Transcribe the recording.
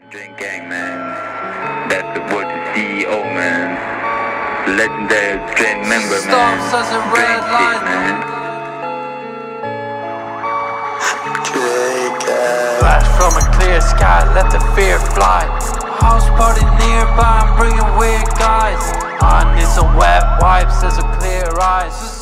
Drink gang, man. That's the word to CEO, man. Legendary Drink member, man. Such a red light, man. Flash from a clear sky, let the fear fly. House party nearby, I'm bringing weird guys. I need some wet wipes, there's a clear eyes.